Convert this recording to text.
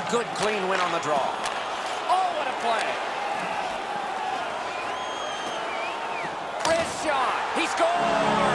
Good, clean win on the draw. Oh, what a play. Wrist shot. He scores!